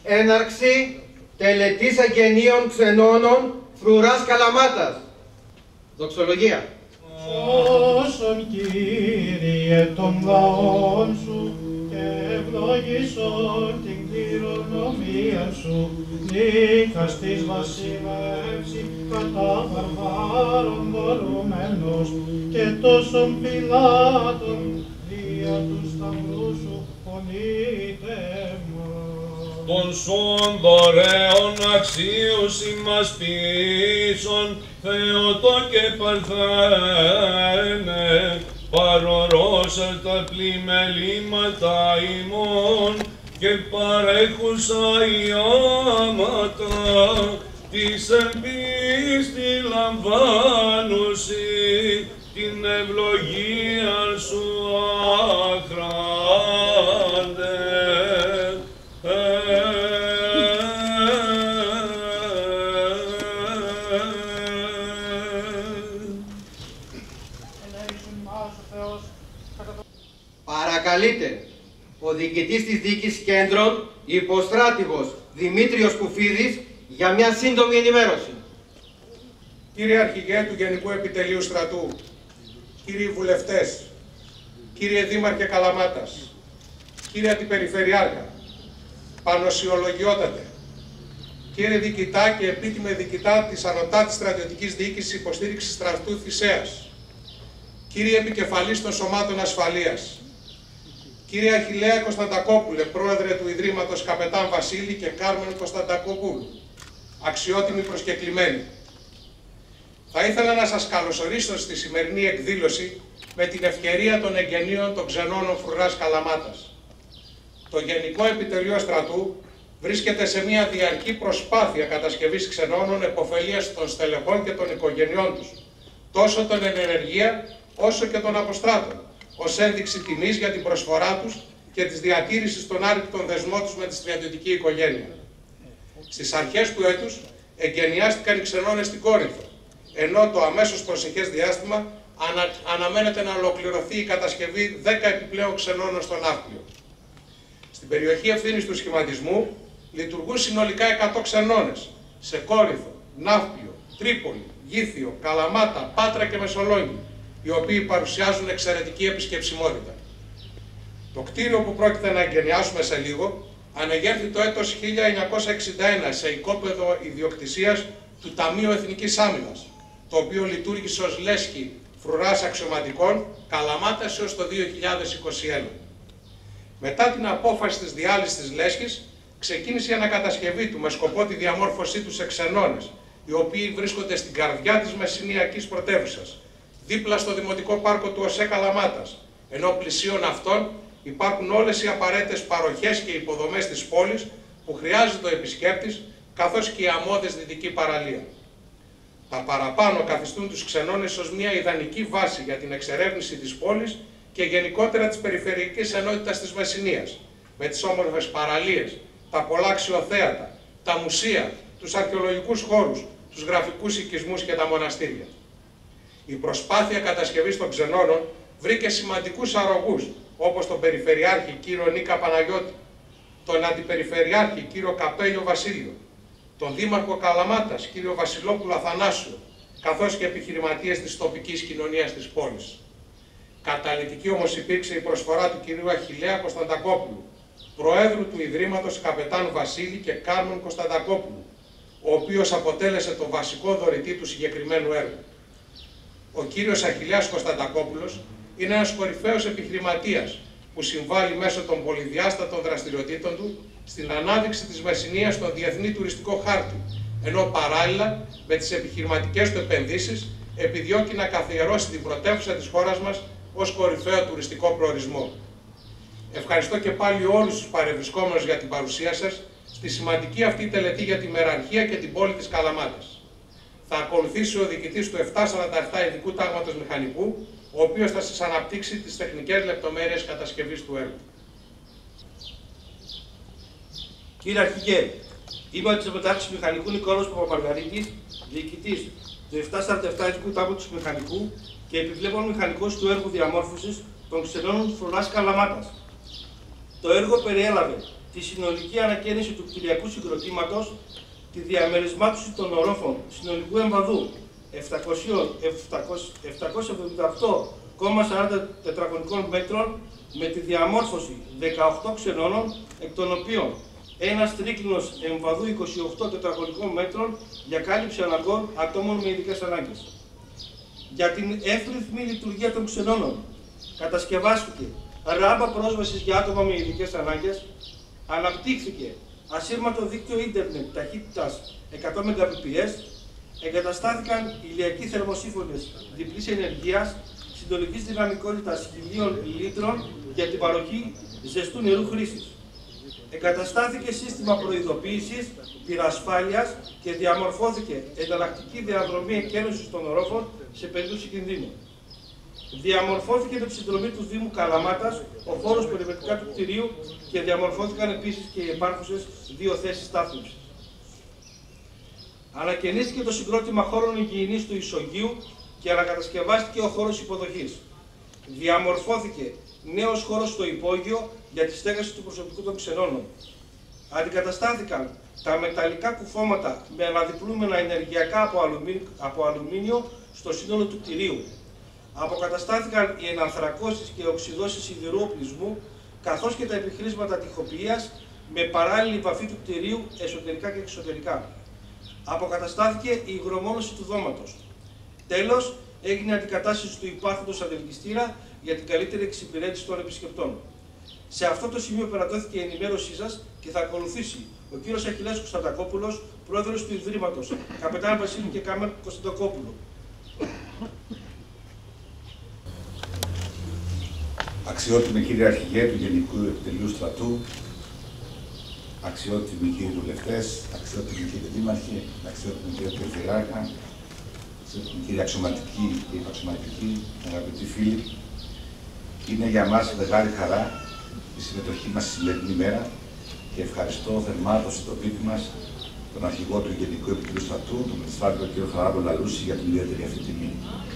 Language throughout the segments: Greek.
Έναρξη τελετής αγενείων ξενώνων Φρουράς Καλαμάτας. Δοξολογία. Σώσον, Κύριε, των λαών σου και ευλογήσον την κληρονομία σου, νίκας της βασιλεύση κατά βαρβάρων μπορούμενος και τόσων πιλάτων δια του σταυρού σου πονείτε μας. Των σών δωρεών αξίους ημάς πίσων, Θεοτό και Παρθένε, παρορώσας τα πλημελήματα ημών και παρέχουσα ιάματα της εν πίστη λαμβάνουσι την ευλογία σου άχραντε. Παρακαλείται ο διοικητής της Διοίκησης Κέντρων, υποστράτηγος Δημήτριος Κουφίδης, για μια σύντομη ενημέρωση. Κύριε Αρχηγέ του Γενικού Επιτελείου Στρατού, κύριοι βουλευτές, κύριε Δήμαρχε Καλαμάτας, κύριε Αντιπεριφερειάρχα, Πανωσιολογιότατε, κύριε Διοικητά και επίτιμε Διοικητά της Ανωτάτης Στρατιωτικής Διοίκησης Υποστήριξης Στρατού Θησέας, κύριε Επικεφαλής των Σωμάτων Ασφαλείας, κύριε Αχιλλέα Κωνσταντακόπουλε, Πρόεδρε του Ιδρύματος Καπετάν Βασίλη και Κάρμεν Κωνσταντακοπούλου, αξιότιμοι προσκεκλημένοι. Θα ήθελα να σας καλωσορίσω στη σημερινή εκδήλωση με την ευκαιρία των εγγενείων των ξενώνων Φρουράς Καλαμάτας. Το Γενικό Επιτελείο Στρατού βρίσκεται σε μια διαρκή προσπάθεια κατασκευής ξενώνων επωφελίας των στελεχών και των οικογενειών τους, τόσο των εν ενεργεία όσο και των αποστράτων, ως ένδειξη τιμής για την προσφορά τους και της διατήρησης των άρρηκτων δεσμών τους με τη στρατιωτική οικογένεια. Στις αρχές του έτους εγκαινιάστηκαν οι ξενώνες στην Κόρινθο, ενώ το αμέσως προσεχές διάστημα αναμένεται να ολοκληρωθεί η κατασκευή 10 επιπλέον ξενώνων στο Ναύπλιο. Στην περιοχή ευθύνης του σχηματισμού λειτουργούν συνολικά 100 ξενώνες σε Κόρινθο, Ναύπλιο, Τρίπολη, Γήθιο, Καλαμάτα, Πάτρα και Μεσολόγγι, οι οποίοι παρουσιάζουν εξαιρετική επισκεψιμότητα. Το κτίριο που πρόκειται να εγκαινιάσουμε σε λίγο ανεγέρθη το έτος 1961 σε οικόπεδο ιδιοκτησίας του Ταμείου Εθνικής Άμυνας, το οποίο λειτουργήσε ως λέσχη Φρουράς Αξιωματικών Καλαμάτας έως το 2021. Μετά την απόφαση της διάλυσης της λέσχης, ξεκίνησε η ανακατασκευή του με σκοπό τη διαμόρφωσή του σε ξενώνες, οι οποίοι βρίσκονται στην καρδιά της Μεσσηνιακής πρωτεύουσας, δίπλα στο Δημοτικό Πάρκο του ΟΣΕ Καλαμάτας, ενώ πλησίον αυτών υπάρχουν όλες οι απαραίτητες παροχές και υποδομές της πόλης που χρειάζεται ο επισκέπτης, καθώς και η αμμώδης δυτική παραλία. Τα παραπάνω καθιστούν τους ξενώνες ως μια ιδανική βάση για την εξερεύνηση της πόλης και γενικότερα της περιφερειακής ενότητας της Μεσσηνίας, με τις όμορφες παραλίες, τα πολλά αξιοθέατα, τα μουσεία, τους αρχαιολογικούς χώρους, τους γραφικούς οικισμούς και τα μοναστήρια. Η προσπάθεια κατασκευής των ξενώνων βρήκε σημαντικούς αρρωγούς, όπως τον Περιφερειάρχη κύριο Νίκα Παναγιώτη, τον Αντιπεριφερειάρχη κύριο Καπέλιο Βασίλειο, τον Δήμαρχο Καλαμάτας κύριο Βασιλόπουλο Αθανάσιο, καθώς και επιχειρηματίες της τοπικής κοινωνίας της πόλης. Καταλυτική όμως υπήρξε η προσφορά του κυρίου Αχιλλέα Κωνσταντακόπουλου, Προέδρου του Ιδρύματος Καπετάν Βασίλη και Κάρμεν Κωνσταντακόπουλου, ο οποίος αποτέλεσε το βασικό δωρητή του συγκεκριμένου έργου. Ο κύριος Αχιλλέας Κωνσταντακόπουλος είναι ένας κορυφαίος επιχειρηματίας που συμβάλλει μέσω των πολυδιάστατων δραστηριοτήτων του στην ανάδειξη της Μεσσηνίας στον διεθνή τουριστικό χάρτη, ενώ παράλληλα με τις επιχειρηματικές του επενδύσεις επιδιώκει να καθιερώσει την πρωτεύουσα της χώρας μας ως κορυφαίο τουριστικό προορισμό. Ευχαριστώ και πάλι όλους τους παρευρισκόμενους για την παρουσία σας στη σημαντική αυτή τελετή για τη μεραρχία και την πόλη της Καλαμάτας. Θα ακολουθήσει ο διοικητής του 747 Ειδικού Τάγματος Μηχανικού, ο οποίος θα σας αναπτύξει τις τεχνικές λεπτομέρειες κατασκευής του έργου. Κύριε Αρχηγέ, είμαι ο της Μετάξης Μηχανικού Νικόλαος Παπαμαργαρίτης, διοικητής του 747 Ειδικού Τάγματος Μηχανικού και επιβλέπων μηχανικός του έργου διαμόρφωσης των ξενώνων Φρουράς Καλαμάτας. Το έργο περιέλαβε τη συνολική ανακαίνιση του κτηριακού συγκροτήματος, τη διαμερισμάτωση των ορόφων συνολικού εμβαδού 778,40 τετραγωνικών μέτρων με τη διαμόρφωση 18 ξενώνων, εκ των οποίων ένας τρίκλινος εμβαδού 28 τετραγωνικών μέτρων για κάλυψη αναγκών ατόμων με ειδικές ανάγκες. Για την εύρυθμη λειτουργία των ξενώνων κατασκευάστηκε ράμπα πρόσβασης για άτομα με ειδικές ανάγκες, αναπτύχθηκε ασύρματο δίκτυο ίντερνετ ταχύτητας 100 Mbps, εγκαταστάθηκαν ηλιακοί θερμοσύφωνες διπλής ενεργείας συντολικής δυναμικότητας 1000 λίτρων για την παροχή ζεστού νερού χρήσης. Εγκαταστάθηκε σύστημα προειδοποίησης, πυρασφάλειας και διαμορφώθηκε εναλλακτική διαδρομή εκένωσης των ορόφων σε περίπτωση κινδύνου. Διαμορφώθηκε με τη συνδρομή του Δήμου Καλαμάτας ο χώρος περιβαλλοντικά του κτηρίου και διαμορφώθηκαν επίσης και οι υπάρχουσες 2 θέσεις στάθμευσης. Ανακαινίστηκε το συγκρότημα χώρων υγιεινής του Ισογείου και ανακατασκευάστηκε ο χώρος υποδοχής. Διαμορφώθηκε νέος χώρος στο υπόγειο για τη στέγαση του προσωπικού των ξενώνων. Αντικαταστάθηκαν τα μεταλλικά κουφώματα με αναδιπλούμενα ενεργειακά από αλουμίνιο στο σύνολο του κτηρίου. Αποκαταστάθηκαν οι ενανθρακώσεις και οξυδώσεις σιδηρού οπλισμού, καθώς και τα επιχρήσματα τοιχοποιίας με παράλληλη βαφή του κτηρίου εσωτερικά και εξωτερικά. Αποκαταστάθηκε η υγρομόνωση του δώματος. Τέλος, έγινε αντικατάσταση του υπάρχοντος αντελκυστήρα για την καλύτερη εξυπηρέτηση των επισκεπτών. Σε αυτό το σημείο περατώθηκε η ενημέρωσή σας και θα ακολουθήσει ο κύριος Αχιλλέας Κωνσταντακόπουλος, πρόεδρος του Ιδρύματος, καπετάν Βασίλη και Κάμερ Κωνσταντακόπουλου. Αξιότιμη κύριε Αρχηγέ του Γενικού Επιτελείου Στρατού, αξιότιμοι κύριοι βουλευτές, αξιότιμοι κύριοι δήμαρχοι, αξιότιμοι κύριοι Περιφερειάρχα, αξιότιμοι κύριοι αξιωματικοί και υπαξιωματικοί, αγαπητοί φίλοι, είναι για μας μεγάλη χαρά η συμμετοχή μας στη σημερινή μέρα και ευχαριστώ θερμά τον συντροπίτη μας, τον Αρχηγό του Γενικού Επιτελείου Στρατού, τον Μεσφάλτο κ. Χαράλαμπο Λαλούση, για την ιδιαίτερη αυτή τιμή.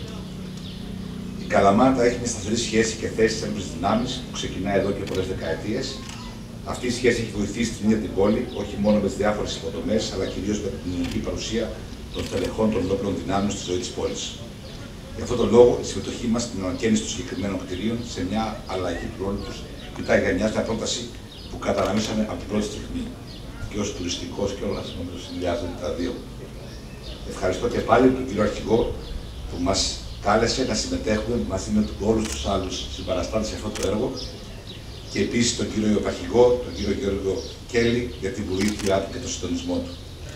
Η Καλαμάτα έχει μια σταθερή σχέση και θέση τη έμπρεπτη δυνάμει που ξεκινάει εδώ και πολλές δεκαετίες. Αυτή η σχέση έχει βοηθήσει την ίδια την πόλη, όχι μόνο με τις διάφορες υποδομές, αλλά κυρίως με την κοινωνική παρουσία των στελεχών των ενόπλων δυνάμεων στη ζωή της πόλης. Γι' αυτόν τον λόγο, η συμμετοχή μας στην ανακαίνιση των συγκεκριμένων κτηρίων σε μια αλλαγή του ρόλου τους κοιτάει για μια πρόταση που καταναμίσαμε από την πρώτη στιγμή. Και ως τουριστικός και όλα νομίζω συνδυάζονται τα δύο. Ευχαριστώ και πάλι τον κύριο Αρχηγό που μας κάλεσε να συμμετέχουμε μαζί με όλους τους άλλους συμπαραστάτες σε αυτό το έργο και επίσης τον κύριο Αρχηγό, τον κύριο Γιώργο Κέλλη, για την βοήθειά του και τον συντονισμό του.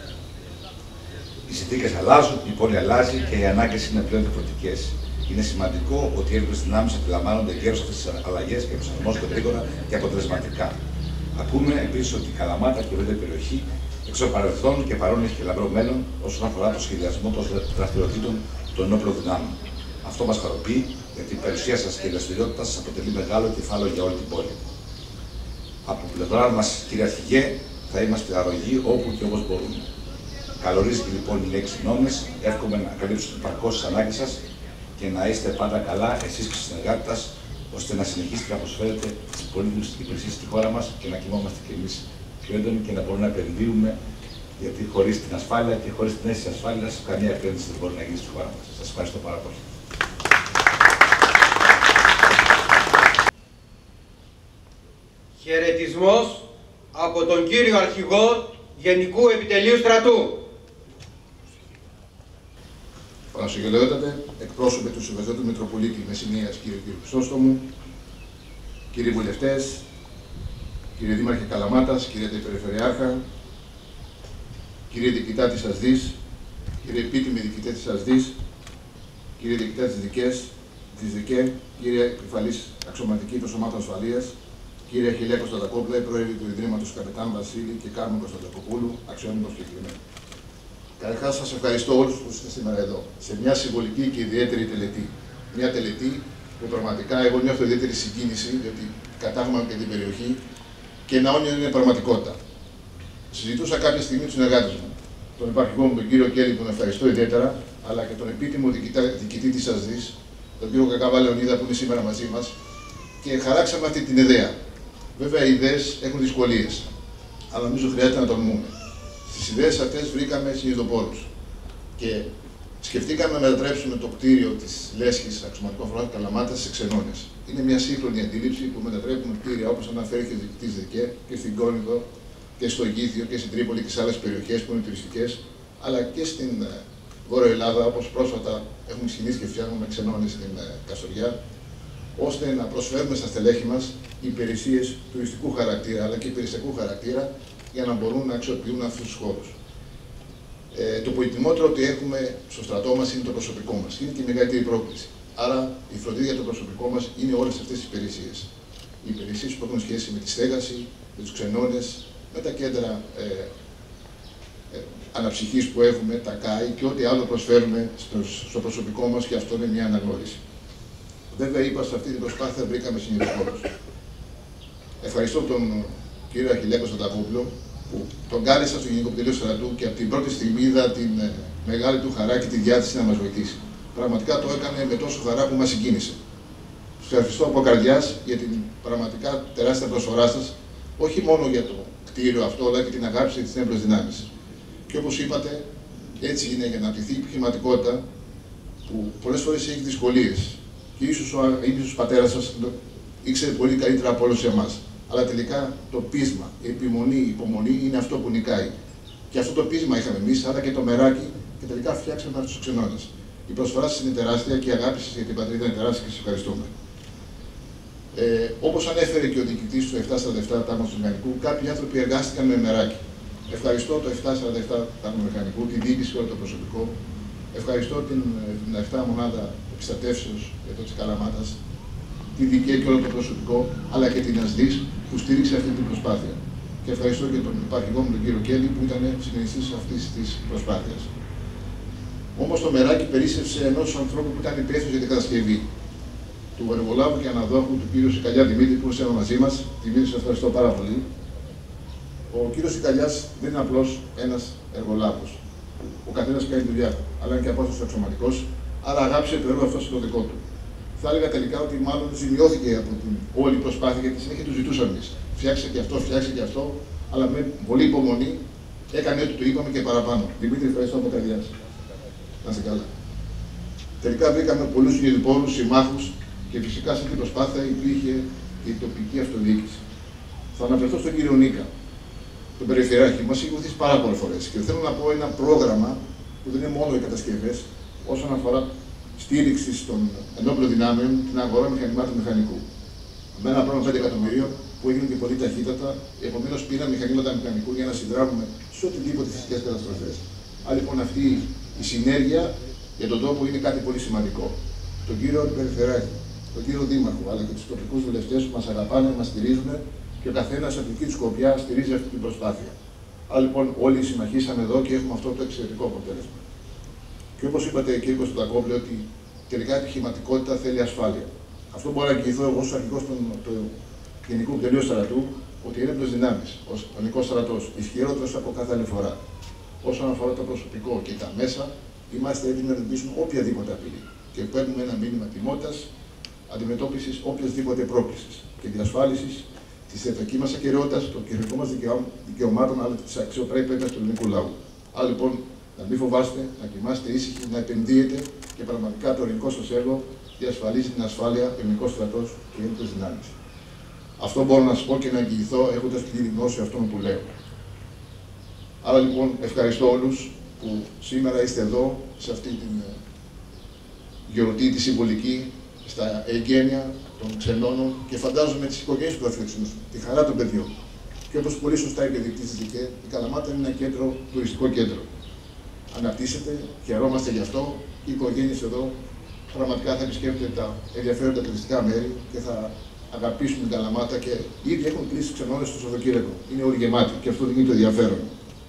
Οι συνθήκες αλλάζουν, η πόλη αλλάζει και οι ανάγκες είναι πλέον διαφορετικές. Είναι σημαντικό ότι οι έμπρεπτες δυνάμεις αντιλαμβάνονται γέρος αυτές τις αλλαγές και προσαρμόζονται γρήγορα και αποτελεσματικά. Ακούμε επίσης ότι η Καλαμάτα και η ευρύτερη περιοχή εξ παρελθόν και παρόν έχει και λαμπρό μέλλον όσον αφορά το σχεδιασμό των δραστηριοτήτων των ενόπλων δυνάμεων. Αυτό μας χαροποιεί, γιατί η παρουσία σας και η δραστηριότητα σας αποτελεί μεγάλο κεφάλαιο για όλη την πόλη. Από πλευρά μας, κύριε Αρχηγέ, θα είμαστε αρρωγοί όπου και όπως μπορούμε. Καλωρίζεται λοιπόν η λέξη νόμες, εύχομαι να καλύψετε παρκώς τις ανάγκες σας και να είστε πάντα καλά εσείς και οι συνεργάτες σας, ώστε να συνεχίσετε να προσφέρετε τις πολύτιμες υπηρεσίες στη χώρα μας και να κοιμόμαστε κι εμείς πιο έντονοι και να μπορούμε να επενδύουμε, γιατί χωρίς την ασφάλεια και χωρίς την αίσθηση ασφάλειας, καμία επένδυση δεν μπορεί να γίνει στη χώρα μας. Σας ευχαριστώ πάρα πολύ. Χαιρετισμός από τον κύριο Αρχηγό Γενικού Επιτελείου Στρατού. Πανασυγελαιότατε, εκπρόσωπε του Σεβασδιότατου Μητροπολίτη Μεσσηνίας, κύριε Χρυσόστομου, κύριοι βουλευτές, κύριε Δήμαρχε Καλαμάτας, κύριε Περιφερειάρχα, κύριε Διοικητά της ΑΣΔΙΣ, κύριε Επίτιμη Διοικητέ της ΑΣΔΙΣ, κύριε Διοικητά της ΔΙΚΕ, κύριε Επικεφαλής Αξιωματική των Σωμάτων Ασφαλείας, κύριε Αχιλλέα Κωνσταντακόπουλε, πρόεδρε του Ιδρύματος Καπετάν Βασίλη και Κάρμεν Κωνσταντακοπούλου, αξιώνυμος και κλειμένο. Καταρχάς, σας ευχαριστώ όλους που είστε σήμερα εδώ, σε μια συμβολική και ιδιαίτερη τελετή. Μια τελετή που πραγματικά εγώ νιώθω ιδιαίτερη συγκίνηση, διότι κατάγομαι και την περιοχή και ένα όνειρο είναι πραγματικότητα. Συζητούσα κάποια στιγμή του συνεργάτες μου, τον υπαρχηγό μου, τον κύριο Κέλλη, που τον ευχαριστώ ιδιαίτερα, αλλά και τον επίτιμο διοικητή της ΑΣΔΙΣ, τον κύριο Κακαβά Λεωνίδα, που είναι σήμερα μαζί μας, και χαράξαμε αυτή την ιδέα. Βέβαια, οι ιδέες έχουν δυσκολίες. αλλά νομίζω χρειάζεται να τολμούμε. Στις ιδέες αυτές βρήκαμε συνειδητοπόρους και σκεφτήκαμε να μετατρέψουμε το κτίριο της Λέσχης Αξιωματικών Φορμάτων Καλαμάτας σε ξενώνες. Είναι μια σύγχρονη αντίληψη που μετατρέπουμε κτίρια, όπως αναφέρει και ο διοικητής ΔΕΚΕ, και στην Κόνιδο και στο Αιγύθιο και στην Τρίπολη και σε άλλες περιοχές που είναι τουριστικές, αλλά και στην Βόρεια Ελλάδα, όπως πρόσφατα έχουμε ξεκινήσει και φτιάχνουμε ξενώνες στην Καστοριά, ώστε να προσφέρουμε στα στελέχη μας υπηρεσίες τουριστικού χαρακτήρα αλλά και υπηρεσιακού χαρακτήρα για να μπορούν να αξιοποιούν αυτούς τους χώρους. Το πολυτιμότερο ότι έχουμε στο στρατό μας είναι το προσωπικό μας. Είναι και η μεγαλύτερη πρόκληση. Άρα η φροντίδα για το προσωπικό μας είναι όλες αυτές τις υπηρεσίες. Οι υπηρεσίες που έχουν σχέση με τη στέγαση, με τους ξενώνες, με τα κέντρα αναψυχής που έχουμε, τα ΚΑΙ και ό,τι άλλο προσφέρουμε στο προσωπικό μας, και αυτό είναι μια αναγνώριση. Βέβαια, είπα, σε αυτή την προσπάθεια βρήκαμε συνειδητοπόρους. Ευχαριστώ τον κύριο Αχιλλέκο Σαντακόπουλο, που τον κάλεσα στο Γενικό Πτήριο Στρατού και από την πρώτη στιγμή είδα την μεγάλη του χαρά και τη διάθεση να μας βοηθήσει. Πραγματικά το έκανε με τόσο χαρά που μας συγκίνησε. Σας ευχαριστώ από καρδιάς για την πραγματικά τεράστια προσφορά σας, όχι μόνο για το κτίριο αυτό, αλλά και την αγάπη και τις έμπρες δυνάμεις. Και όπως είπατε, έτσι είναι για να αναπτυχθεί η επιχειρηματικότητα, που πολλές φορές έχει δυσκολίες. Και ίσως ο πατέρας σας ήξερε πολύ καλύτερα από όλους εμάς. Αλλά τελικά το πείσμα, η επιμονή, η υπομονή είναι αυτό που νικάει. Και αυτό το πείσμα είχαμε εμείς, άρα και το μεράκι, και τελικά φτιάξαμε αυτούς τους ξενώνες. Η προσφορά σας είναι τεράστια και η αγάπη σας για την πατρίδα είναι τεράστια και σας ευχαριστούμε. Όπως ανέφερε και ο διοικητής του 747 Τάγματος του Μηχανικού, κάποιοι άνθρωποι εργάστηκαν με μεράκι. Ευχαριστώ το 747 Τάγματος Μηχανικού, τη διοίκηση και όλο το προσωπικό. Ευχαριστώ την 7 Μονάδα Επιστατεύσεως εδώ της Καλαμάτας, τη ΔΕΚΕ και όλο το προσωπικό, αλλά και την ΑΣΔΙΣ που στήριξε αυτή την προσπάθεια. Και ευχαριστώ και τον υπαρχηγό μου, τον κύριο Κέλλη, που ήταν συνεχιστής αυτής της προσπάθειας. Όμως το μεράκι περίσσευσε ενός ανθρώπου που ήταν υπεύθυνος για την κατασκευή, του εργολάβου και αναδόχου του κύριου Σικαλιά Δημήτρη, που είναι μαζί μας. Δημήτρη, σας ευχαριστώ πάρα πολύ. Ο κύριος Σικαλιάς δεν είναι απλώς ένας εργολάβος. Ο καθένας κάνει δουλειά του, αλλά είναι και απόστατος αξιωματικός, άρα αγάπησε το έργο αυτό στο δικό του. Θα έλεγα τελικά ότι μάλλον ζημιώθηκε από την όλη προσπάθεια, γιατί συνέχεια του ζητούσαμε εμείς. Φτιάξε και αυτό, αλλά με πολύ υπομονή έκανε ό,τι του είπαμε και παραπάνω. Δημήτρη, ευχαριστώ από καρδιάς. Να είστε καλά. Τελικά βρήκαμε πολλούς συνειδητοπόρους, συμμάχους και φυσικά σε αυτή την προσπάθεια υπήρχε και η τοπική αυτοδιοίκηση. Θα αναφερθώ στον κύριο Νίκα, τον Περιφερειάρχη. Μας έχει βοηθήσει πάρα πολλές φορές και θέλω να πω ένα πρόγραμμα που δεν είναι μόνο οι κατασκευές, όσον αφορά στήριξη των ενόπλων δυνάμεων, την αγορά μηχανημάτων μηχανικού. Με ένα πρόγραμμα 5 εκατομμυρίων που έγινε και πολύ ταχύτατα, επομένως πήραν μηχανήματα μηχανικού για να συνδράμουμε σε οτιδήποτε φυσικές καταστροφές. Άρα λοιπόν αυτή η συνέργεια για τον τόπο είναι κάτι πολύ σημαντικό. Τον κύριο Περιφερειάρχη, τον κύριο Δήμαρχο, αλλά και τους τοπικούς βουλευτές που μας αγαπάνε, μας στηρίζουν και ο καθένας από τη δική του σκοπιά στηρίζει αυτή την προσπάθεια. Άρα λοιπόν όλοι συμμαχήσαμε εδώ και έχουμε αυτό το εξαιρετικό αποτέλεσμα. Και όπως είπατε, κύριε Κωνσταντακόπουλε, ότι τελικά η επιχειρηματικότητα θέλει ασφάλεια. Αυτό μπορώ να εγγυηθώ εγώ ως αρχηγός του Γενικού Πτελείου Στρατού, ότι είναι ένοπλες δυνάμεις, ο Ελληνικός στρατός, ισχυρότερος από κάθε άλλη φορά. Όσον αφορά το προσωπικό και τα μέσα, είμαστε έτοιμοι να αντιμετωπίσουμε οποιαδήποτε απειλή. Και παίρνουμε ένα μήνυμα τιμότητας, αντιμετώπισης οποιασδήποτε πρόκλησης και διασφάλισης της εθνικής μας ακεραιότητας, των κυριαρχικών μας δικαιωμάτων, αλλά της αξιοπρέπειας του ελληνικού λαού. Άρα λοιπόν, να μην φοβάστε, να κοιμάστε ήσυχοι, να επενδύετε και πραγματικά το ελληνικό σας έργο διασφαλίζει την ασφάλεια του ελληνικού στρατός και ελληνικές δυνάμεις. Αυτό μπορώ να σας πω και να εγγυηθώ έχοντας πλήρη γνώση αυτών που λέω. Άρα λοιπόν, ευχαριστώ όλους που σήμερα είστε εδώ σε αυτή την γιορτή τη συμβολική, στα εγγένεια των ξενώνων και φαντάζομαι τις οικογένειες που θα φιλοξενούν, τη χαρά των παιδιών. Και όπως πολύ σωστά είπε ο διοικητής της ΔΕΚΕ, η Καλαμάτα είναι ένα κέντρο, τουριστικό κέντρο. Αναπτύσσεται, χαιρόμαστε γι' αυτό. Οι οικογένειες εδώ πραγματικά θα επισκέπτονται τα ενδιαφέροντα τουριστικά μέρη και θα αγαπήσουν την Καλαμάτα και ήδη έχουν κλείσει ξενώνες στο Σαββατοκύριακο. Είναι όλοι γεμάτοι και αυτό δίνει το ενδιαφέρον.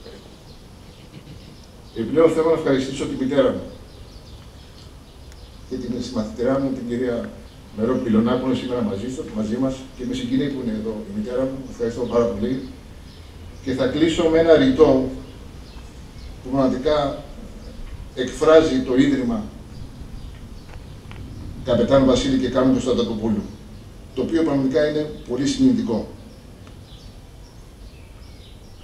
Επιπλέον θέλω να ευχαριστήσω την μητέρα μου και την συμμαθητριά μου, την κυρία Μερό Πιλωνά, που είναι σήμερα μαζί μας και με συγκινεί που είναι εδώ η μητέρα μου. Ευχαριστώ πάρα πολύ. Και θα κλείσω με ένα ρητό που πραγματικά εκφράζει το Ίδρυμα Καπετάνου Βασίλη και Κάμου Κωνσταντακοπούλου, το οποίο πραγματικά είναι πολύ συγκινητικό.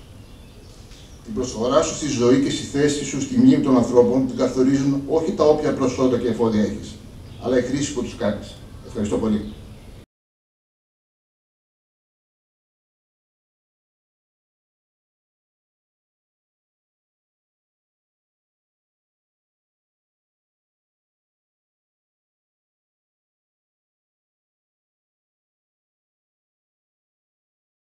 Την προσφορά σου στη ζωή και στη θέση σου στη μνήμη των ανθρώπων την καθορίζουν όχι τα όποια προσόντα και εφόδια έχεις, αλλά η χρήση που τους κάνεις. Ευχαριστώ πολύ.